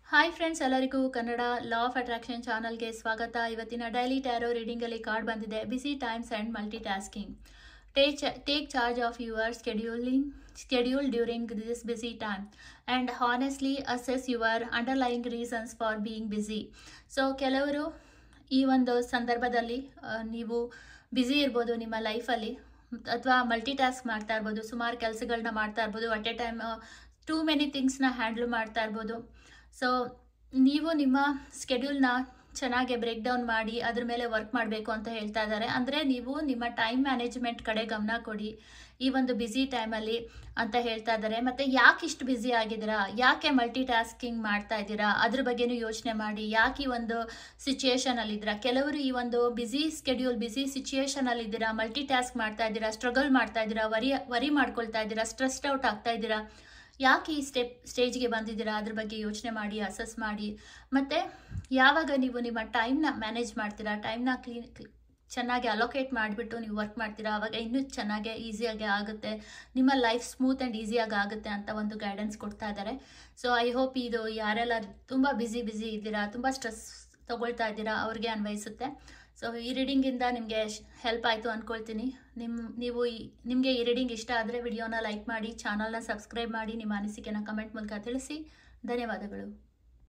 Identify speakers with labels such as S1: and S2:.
S1: Hi friends, ಎಲ್ಲರಿಗೂ Kannada law of attraction ಚಾನಲ್ಗೆ ಸ್ವಾಗತ. ಇವತ್ತಿನ ಡೈಲಿ ಟ್ಯಾರೋ ರೀಡಿಂಗಲ್ಲಿ ಕಾರ್ಡ್ ಬಂದಿದೆ. Busy times and multitasking. Take charge of your schedule during this busy time and honestly assess your underlying reasons for being busy. So ಕೆಲವರು ಈ ಒಂದು ಸಂದರ್ಭದಲ್ಲಿ ನೀವು ಬ್ಯುಸಿ ಇರ್ಬೋದು ನಿಮ್ಮ ಲೈಫಲ್ಲಿ, ಅಥವಾ ಮಲ್ಟಿ ಟಾಸ್ಕ್ ಮಾಡ್ತಾ ಇರ್ಬೋದು, ಸುಮಾರು ಕೆಲಸಗಳನ್ನ ಮಾಡ್ತಾ ಇರ್ಬೋದು, at a time too many ಥಿಂಗ್ಸ್ನ ಹ್ಯಾಂಡಲ್ ಮಾಡ್ತಾ ಇರ್ಬೋದು. ಸೊ ನೀವು ನಿಮ್ಮ ಸ್ಕೆಡ್ಯೂಲ್ನ ಚೆನ್ನಾಗಿ ಬ್ರೇಕ್ ಡೌನ್ ಮಾಡಿ ಅದ್ರ ಮೇಲೆ ವರ್ಕ್ ಮಾಡಬೇಕು ಅಂತ ಹೇಳ್ತಾ ಇದ್ದಾರೆ. ಅಂದರೆ ನೀವು ನಿಮ್ಮ ಟೈಮ್ ಮ್ಯಾನೇಜ್ಮೆಂಟ್ ಕಡೆ ಗಮನ ಕೊಡಿ ಈ ಒಂದು ಬ್ಯುಸಿ ಟೈಮಲ್ಲಿ ಅಂತ ಹೇಳ್ತಾ ಇದ್ದಾರೆ. ಮತ್ತು ಯಾಕೆ ಇಷ್ಟು ಬ್ಯುಸಿ ಆಗಿದ್ದೀರಾ, ಯಾಕೆ ಮಲ್ಟಿ ಟಾಸ್ಕಿಂಗ್ ಮಾಡ್ತಾ ಇದ್ದೀರಾ, ಅದ್ರ ಬಗ್ಗೆನೂ ಯೋಚನೆ ಮಾಡಿ. ಯಾಕೆ ಈ ಒಂದು ಸಿಚುಯೇಷನಲ್ಲಿದ್ದೀರಾ, ಕೆಲವರು ಈ ಒಂದು ಬ್ಯುಸಿ ಸ್ಕೆಡ್ಯೂಲ್ ಬ್ಯುಸಿ ಸಿಚುಯೇಷನಲ್ಲಿದ್ದೀರಾ, ಮಲ್ಟಿ ಟಾಸ್ಕ್ ಮಾಡ್ತಾ ಇದ್ದೀರಾ, ಸ್ಟ್ರಗಲ್ ಮಾಡ್ತಾ ಇದ್ದೀರಾ, ವರಿ ಮಾಡ್ಕೊಳ್ತಾ ಇದ್ದೀರಾ, ಸ್ಟ್ರೆಸ್ಡ್ ಔಟ್ ಆಗ್ತಾ ಇದ್ದೀರಾ, ಯಾಕೆ ಈ ಸ್ಟೇಜ್ಗೆ ಬಂದಿದ್ದೀರಾ, ಅದ್ರ ಬಗ್ಗೆ ಯೋಚನೆ ಮಾಡಿ, ಅಸೆಸ್ ಮಾಡಿ. ಮತ್ತು ಯಾವಾಗ ನೀವು ನಿಮ್ಮ ಟೈಮ್ನ ಮ್ಯಾನೇಜ್ ಮಾಡ್ತೀರಾ, ಟೈಮ್ನ ಚೆನ್ನಾಗಿ ಅಲೋಕೇಟ್ ಮಾಡಿಬಿಟ್ಟು ನೀವು ವರ್ಕ್ ಮಾಡ್ತೀರಾ, ಆವಾಗ ಇನ್ನೂ ಚೆನ್ನಾಗಿ ಈಸಿಯಾಗಿ ಆಗುತ್ತೆ, ನಿಮ್ಮ ಲೈಫ್ ಸ್ಮೂತ್ ಆ್ಯಂಡ್ ಈಸಿಯಾಗಿ ಆಗುತ್ತೆ ಅಂತ ಒಂದು ಗೈಡೆನ್ಸ್ ಕೊಡ್ತಾ ಇದ್ದಾರೆ. ಸೊ ಐ ಹೋಪ್ ಇದು ಯಾರೆಲ್ಲ ತುಂಬ ಬ್ಯುಸಿ ಇದ್ದೀರಾ, ತುಂಬ ಸ್ಟ್ರೆಸ್ ತಗೊಳ್ತಾ ಇದ್ದೀರಾ, ಅವ್ರಿಗೆ ಅನ್ವಯಿಸುತ್ತೆ. ಸೊ ಈ ರೀಡಿಂಗಿಂದ ನಿಮಗೆ ಹೆಲ್ಪ್ ಆಯಿತು ಅಂದ್ಕೊಳ್ತೀನಿ. ನಿಮಗೆ ಈ ರೀಡಿಂಗ್ ಇಷ್ಟ ಆದರೆ ವಿಡಿಯೋನ ಲೈಕ್ ಮಾಡಿ, ಚಾನಲ್ನ ಸಬ್ಸ್ಕ್ರೈಬ್ ಮಾಡಿ, ನಿಮ್ಮ ಅನಿಸಿಕೆನ ಕಮೆಂಟ್ ಮೂಲಕ ತಿಳಿಸಿ. ಧನ್ಯವಾದಗಳು.